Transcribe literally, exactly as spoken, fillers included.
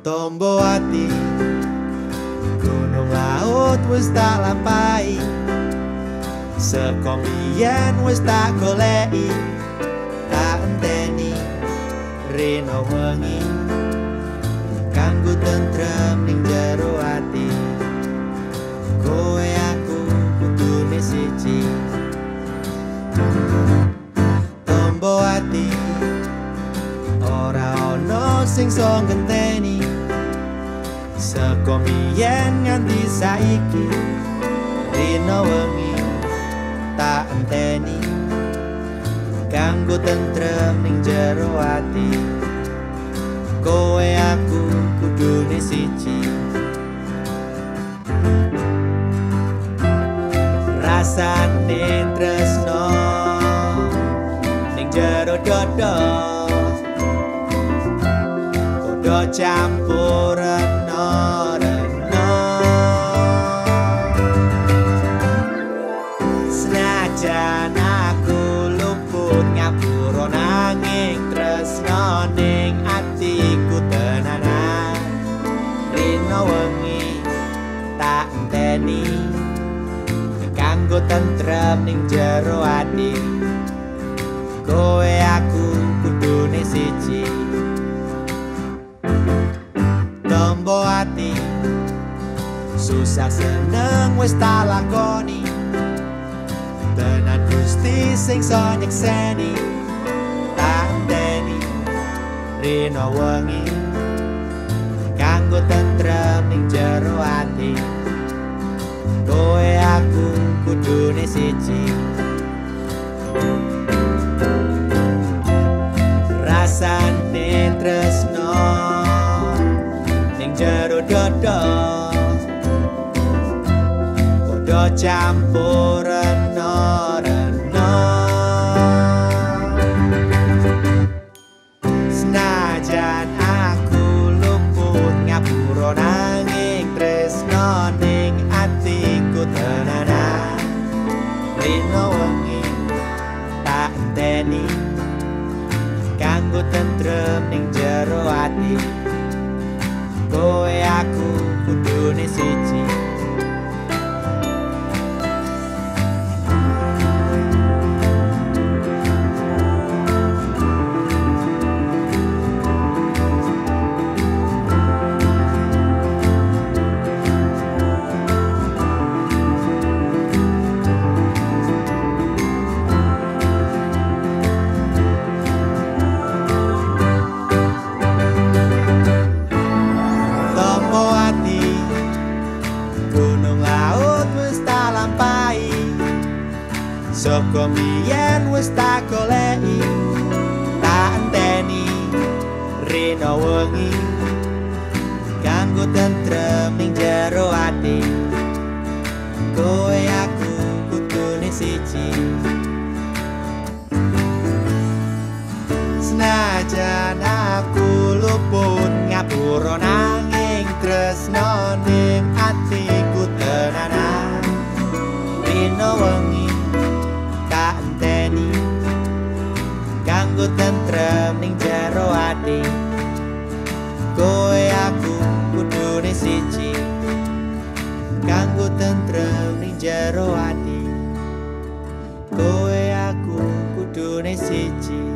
Tombo ati gunung laut wis tak lampahi, saka mbiyen wis tak goleki, tak enteni rena wengi kanggo tentrem ning jero ati. Kowe aku kudune siji. Tombo ati ora ono sing iso ngenteni, saka mbiyen nganti saiki rena wengi tak enteni kanggo tentrem ning jero ati. Kowe aku kudune siji. Rasane tresno ning jero dodo padha campur rena-rena. Senajan aku luput ngapura nanging tresno ning atiku tenanan. Rena wengi tak enteni kanggo tentrem ning jero ati. Kowe aku kudune siji. Tombo ati susah seneng wis tak lakoni, tenan Gusti sing iso nyekseni, tak enteni rena wengi kanggo tentrem ning jero ati. Kowe aku kudune siji. Rasane tresno ning jero dodo padha campur rena-rena. Senajan aku luput ngapura nanging tresno ning atiku tenanan. Rena wengi tak enteni kanggo tentrem ning jero ati. Kowe aku kudune siji. Saka mbiyen wis tak goleki, tak enteni rena wengi kanggo tentrem ning jero ati. Kowe aku kudune siji. Senajan aku luput ngapura nanging tresno ning atiku tenanan. Rena wengi kanggo tentrem ning jero ati. Kowe aku kudune siji. Kanggo tentrem ning jero ati. Kowe aku kudune siji.